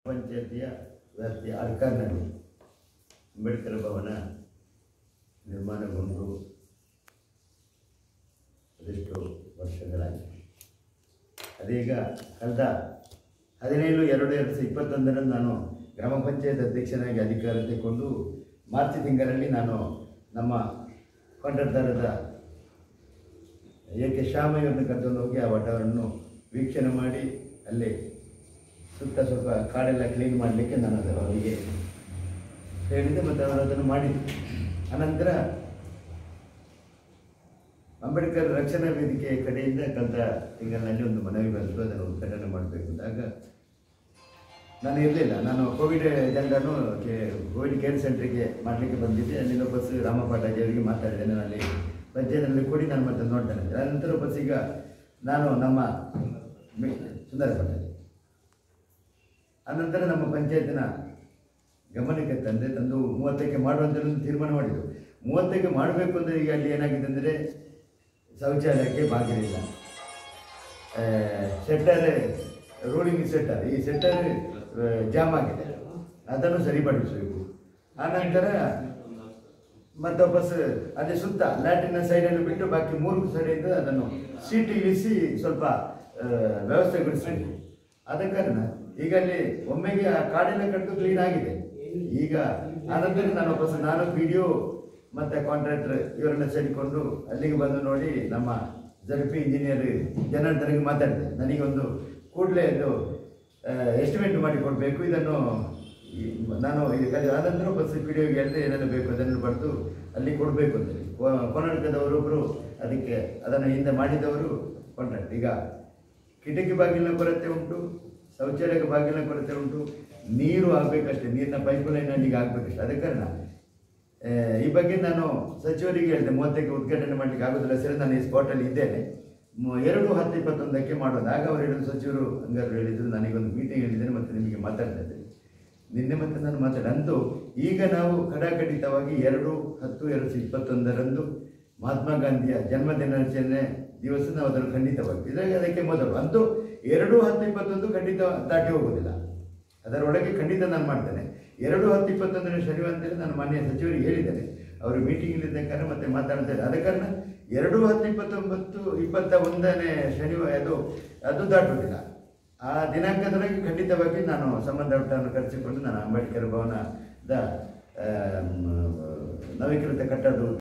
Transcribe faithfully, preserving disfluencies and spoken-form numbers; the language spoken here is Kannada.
ಪಂಚಾಯತಿಯ ವ್ಯಾಪ್ತಿಯ ಅರ್ಕಾರ್ನಲ್ಲಿ ಅಂಬೇಡ್ಕರ್ ಭವನ ನಿರ್ಮಾಣಗೊಂಡು ಅದೆಷ್ಟು ವರ್ಷಗಳಾಗಿವೆ. ಅದೀಗ ಕಳೆದ ಹದಿನೇಳು ಎರಡು ಎರಡು ಸಾವಿರದ ಇಪ್ಪತ್ತೊಂದರಲ್ಲಿ ನಾನು ಗ್ರಾಮ ಪಂಚಾಯತ್ ಅಧ್ಯಕ್ಷನಾಗಿ ಅಧಿಕಾರ ತೆಗೆದುಕೊಂಡು ಮಾರ್ಚ್ ತಿಂಗಳಲ್ಲಿ ನಾನು ನಮ್ಮ ಕಾಂಟ್ರಾಕ್ಟರದ ಎ ಕೆ ಶ್ಯಾಮಯ್ಯವ್ರನ್ನ ಕರ್ಕೊಂಡು ಹೋಗಿ ಆ ವಟವನ್ನು ವೀಕ್ಷಣೆ ಮಾಡಿ ಅಲ್ಲಿ ಸುತ್ತ ಸ್ವಲ್ಪ ಕಾಡೆಲ್ಲ ಕ್ಲೀನ್ ಮಾಡಲಿಕ್ಕೆ ನಾನು ಅದು ಅವರಿಗೆ ಹೇಳಿದ್ದೆ ಮತ್ತು ಅವರು ಅದನ್ನು ಮಾಡಿದ್ದೆ. ಅನಂತರ ಅಂಬೇಡ್ಕರ್ ರಕ್ಷಣಾ ವೇದಿಕೆ ಕಡೆಯಿಂದ ಕಳೆದ ತಿಂಗಳಿನಲ್ಲಿ ಒಂದು ಮನವಿ ಬಂತು, ಅದನ್ನು ಉದ್ಘಾಟನೆ ಮಾಡಬೇಕು ಅಂದಾಗ ನಾನು ಇರಲಿಲ್ಲ. ನಾನು ಕೋವಿಡ್ ಜನರನ್ನು ಕೋವಿಡ್ ಕೇರ್ ಸೆಂಟ್ರಿಗೆ ಮಾಡಲಿಕ್ಕೆ ಬಂದಿದ್ದೆ. ಅಲ್ಲಿನ ಬಸ್ ರಾಮಪಾಟಾಜಿ ಅವರಿಗೆ ಮಾತಾಡಿದೆ, ನಾನು ಅಲ್ಲಿ ಪಂಚಾಯತ್ನಲ್ಲಿ ಕೊಡಿ ನಾನು ಮತ್ತೆ ನೋಡ್ತೇನೆ. ಅನಂತರ ಬಸ್ ಈಗ ನಾನು ನಮ್ಮ ಸುಂದರ ಪಟಾಜಿ ಅನಂತರ ನಮ್ಮ ಪಂಚಾಯತಿನ ಗಮನಕ್ಕೆ ತಂದೆ ತಂದು ಮೂವತ್ತಕ್ಕೆ ಮಾಡುವಂಥ ತೀರ್ಮಾನ ಮಾಡಿದರು. ಮೂವತ್ತಕ್ಕೆ ಮಾಡಬೇಕು ಅಂದರೆ ಈಗ ಅಲ್ಲಿ ಏನಾಗಿದೆ ಅಂದರೆ ಶೌಚಾಲಯಕ್ಕೆ ಬಾಗಿಲಿಲ್ಲ, ಶೆಟ್ಟರ್ ರೋಡಿಂಗ್ ಸೆಟ್ಟರ್ ಈ ಸೆಟ್ಟರ್ ಜಾಮ್ ಆಗಿದೆ, ಅದನ್ನು ಸರಿಪಡಿಸಬೇಕು. ಆನಂತರ ಮತ್ತು ಬಸ್ ಅದೇ ಸುತ್ತ ಲ್ಯಾಟ್ರಿನ ಸೈಡನ್ನು ಬಿಟ್ಟು ಬಾಕಿ ಮೂರು ಸೈಡಿಂದ ಅದನ್ನು ಸೀಟ್ ಇಳಿಸಿ ಸ್ವಲ್ಪ ವ್ಯವಸ್ಥೆಗೊಳಿಸಬೇಕು. ಆದ ಕಾರಣ ಈಗ ಅಲ್ಲಿ ಒಮ್ಮೆಗೆ ಆ ಕಾಡೆಲ್ಲ ಕಟ್ಟು ಕ್ಲೀನ್ ಆಗಿದೆ. ಈಗ ಆನಂತರ ನಾನು ವಾಪಸ್ ನಾನು ಪಿ ಡಿ ಒ ಮತ್ತು ಕಾಂಟ್ರಾಕ್ಟರ್ ಇವರನ್ನ ಸೇರಿಕೊಂಡು ಅಲ್ಲಿಗೆ ಬಂದು ನೋಡಿ ನಮ್ಮ ಜಡ್ಪಿ ಇಂಜಿನಿಯರ್ ಜನಾರ್ದನಿಗೆ ಮಾತಾಡಿದೆ. ನನಗೊಂದು ಕೂಡಲೇ ಇದು ಎಸ್ಟಿಮೇಟ್ ಮಾಡಿ ಕೊಡಬೇಕು, ಇದನ್ನು ನಾನು ಈಗ ಆನಂತರ ಬಸ್ ಪಿ ಡಿ ಒಗೆ ಹೇಳಿದೆ ಏನೇನು ಬೇಕು ಅದನ್ನು ಬರೆದು ಅಲ್ಲಿ ಕೊಡಬೇಕು ಅಂತೇಳಿ. ಕರ್ನಾಟಕದವರೊಬ್ಬರು ಅದಕ್ಕೆ ಅದನ್ನು ಹಿಂದೆ ಮಾಡಿದವರು ಕಾಂಟ್ರಾಕ್ಟ್. ಈಗ ಕಿಟಕಿ ಬಾಗಿಲಿನ ಕೊರತೆ ಉಂಟು, ಶೌಚಾಲಯಕ್ಕೆ ಬಾಗಿಲಿನ ಕೊರತೆ ಉಂಟು, ನೀರು ಆಗಬೇಕಷ್ಟೇ, ನೀರಿನ ಪೈಪ್ ಲೈನ್ ಅಲ್ಲಿಗೆ ಆಗಬೇಕಷ್ಟೇ. ಅದ ಕಾರಣ ಈ ಬಗ್ಗೆ ನಾನು ಸಚಿವರಿಗೆ ಹೇಳಿದೆ, ಮೂವತ್ತಕ್ಕೆ ಉದ್ಘಾಟನೆ ಮಾಡಲಿಕ್ಕೆ ಆಗೋದಿಲ್ಲ ಸರಿ, ನಾನು ಈ ಸ್ಪಾಟಲ್ಲಿ ಇದ್ದೇನೆ, ಎರಡು ಹತ್ತು ಇಪ್ಪತ್ತೊಂದಕ್ಕೆ ಮಾಡೋದು. ಆಗ ಅವರು ಹೇಳಿದ್ರು, ಸಚಿವರು ಹಂಗಾರು ಹೇಳಿದರು, ನನಗೊಂದು ಮೀಟಿಂಗ್ ಹೇಳಿದ್ದೇನೆ ಮತ್ತು ನಿಮಗೆ ಮಾತಾಡ್ತಾ ಇದ್ದೇನೆ ನಿನ್ನೆ ಮತ್ತೆ ನಾನು ಮಾತಾಡಿ ಅಂತೂ ಈಗ ನಾವು ಕಡಾಖಂಡಿತವಾಗಿ ಎರಡು ಹತ್ತು ಎರಡು ಸಾವಿರದ ಇಪ್ಪತ್ತೊಂದರಂದು ಮಹಾತ್ಮ ಗಾಂಧಿಯ ಜನ್ಮ ದಿನಾಚರಣೆ ದಿವಸ ನಾವು ಅದನ್ನು ಖಂಡಿತವಾಗಿ ಇದ್ರಾಗ ಅದಕ್ಕೆ ಮೊದಲು ಅಂತೂ ಎರಡು ಹತ್ತು ಇಪ್ಪತ್ತೊಂದು ಖಂಡಿತ ದಾಟಿ ಹೋಗೋದಿಲ್ಲ, ಅದರೊಳಗೆ ಖಂಡಿತ ನಾನು ಮಾಡ್ತೇನೆ. ಎರಡು ಹತ್ತು ಇಪ್ಪತ್ತೊಂದನೇ ಶನಿವಾರ ಅಂತೇಳಿ ನಾನು ಮಾನ್ಯ ಸಚಿವರಿಗೆ ಹೇಳಿದ್ದೇನೆ, ಅವರು ಮೀಟಿಂಗ್ಲಿದ್ದ ಕಾರಣ ಮತ್ತೆ ಮಾತಾಡ್ತಾ ಇದ್ದಾರೆ. ಆದ ಕಾರಣ ಎರಡು ಹತ್ತು ಇಪ್ಪತ್ತೊಂಬತ್ತು ಇಪ್ಪತ್ತ ಒಂದನೇ ಶನಿವಾರ ಅದು ಅದು ದಾಟುವುದಿಲ್ಲ. ಆ ದಿನಾಂಕದೊಳಗೆ ಖಂಡಿತವಾಗಿ ನಾನು ಸಂಬಂಧಪಟ್ಟವನ್ನು ಕರೆಸಿಕೊಂಡು ನಾನು ಅಂಬೇಡ್ಕರ್ ಭವನದ ನವೀಕೃತ ಕಟ್ಟಡ